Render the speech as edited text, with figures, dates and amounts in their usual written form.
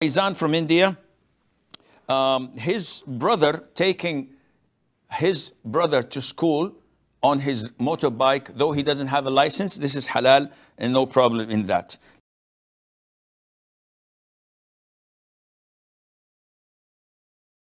Faizan from India, his brother taking his brother to school on his motorbike, though he doesn't have a license, this is halal and no problem in that.